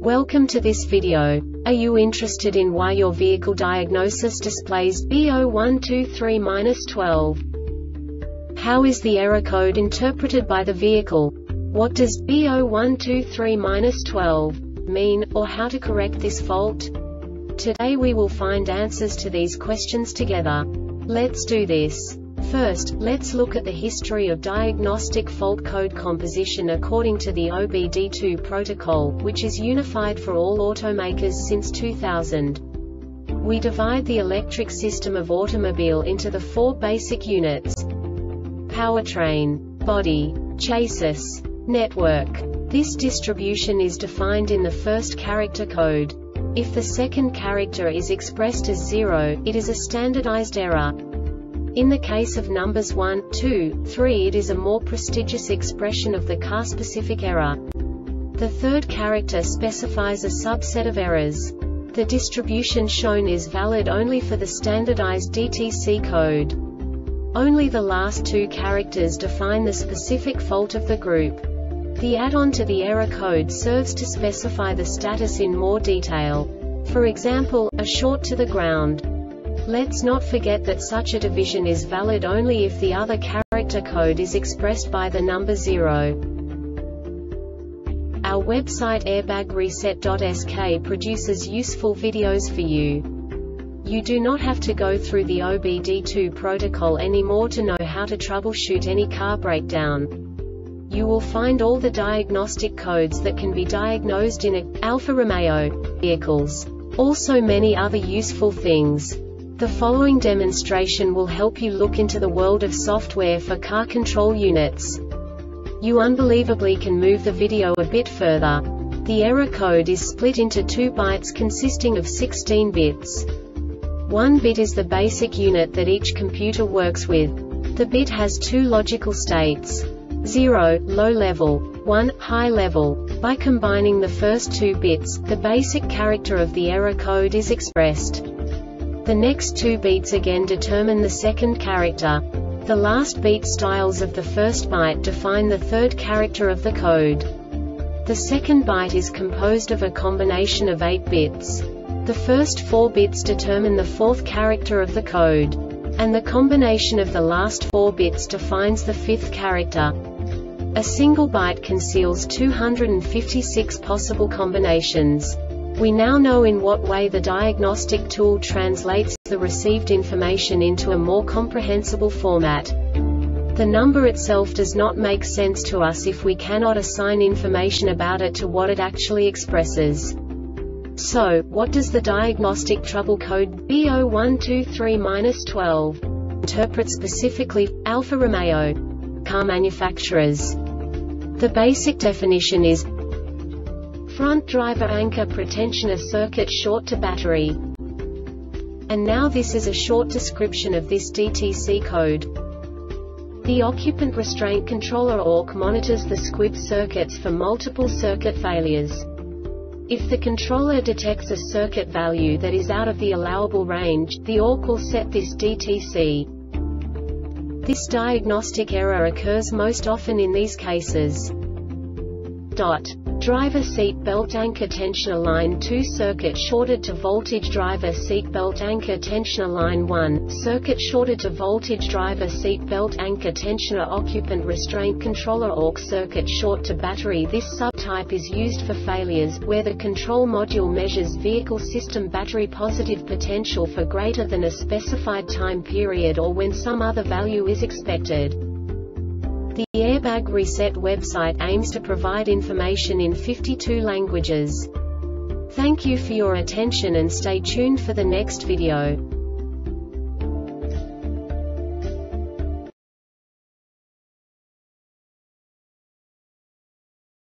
Welcome to this video. Are you interested in why your vehicle diagnosis displays B0123-12? How is the error code interpreted by the vehicle? What does B0123-12 mean, or how to correct this fault? Today we will find answers to these questions together. Let's do this. First, let's look at the history of diagnostic fault code composition according to the OBD2 protocol, which is unified for all automakers since 2000. We divide the electric system of automobile into the four basic units: powertrain, body, chassis, network. This distribution is defined in the first character code. If the second character is expressed as 0, it is a standardized error. In the case of numbers 1, 2, 3, it is a more prestigious expression of the car-specific error. The third character specifies a subset of errors. The distribution shown is valid only for the standardized DTC code. Only the last two characters define the specific fault of the group. The add-on to the error code serves to specify the status in more detail. For example, a short to the ground. Let's not forget that such a division is valid only if the other character code is expressed by the number 0. Our website airbagreset.sk produces useful videos for you. You do not have to go through the OBD2 protocol anymore to know how to troubleshoot any car breakdown. You will find all the diagnostic codes that can be diagnosed in Alfa Romeo vehicles. Also many other useful things. The following demonstration will help you look into the world of software for car control units. You unbelievably can move the video a bit further. The error code is split into 2 bytes consisting of 16 bits. 1 bit is the basic unit that each computer works with. The bit has 2 logical states: 0, low level, 1, high level. By combining the first 2 bits, the basic character of the error code is expressed. The next 2 beats again determine the second character. The last beat styles of the first byte define the third character of the code. The second byte is composed of a combination of 8 bits. The first 4 bits determine the fourth character of the code. And the combination of the last 4 bits defines the fifth character. A single byte conceals 256 possible combinations. We now know in what way the diagnostic tool translates the received information into a more comprehensible format. The number itself does not make sense to us if we cannot assign information about it to what it actually expresses. So, what does the diagnostic trouble code B0123-12 interpret specifically for Alfa Romeo car manufacturers? The basic definition is front driver anchor pretensioner circuit short to battery. And now this is a short description of this DTC code. The occupant restraint controller ORC monitors the squib circuits for multiple circuit failures. If the controller detects a circuit value that is out of the allowable range, the ORC will set this DTC. This diagnostic error occurs most often in these cases. Driver seat belt anchor tensioner line 2 circuit shorted to voltage driver seat belt anchor tensioner line 1 circuit shorted to voltage driver seat belt anchor tensioner occupant restraint controller ORC circuit short to battery. This subtype is used for failures where the control module measures vehicle system battery positive potential for greater than a specified time period or when some other value is expected. The Airbag Reset website aims to provide information in 52 languages. Thank you for your attention and stay tuned for the next video.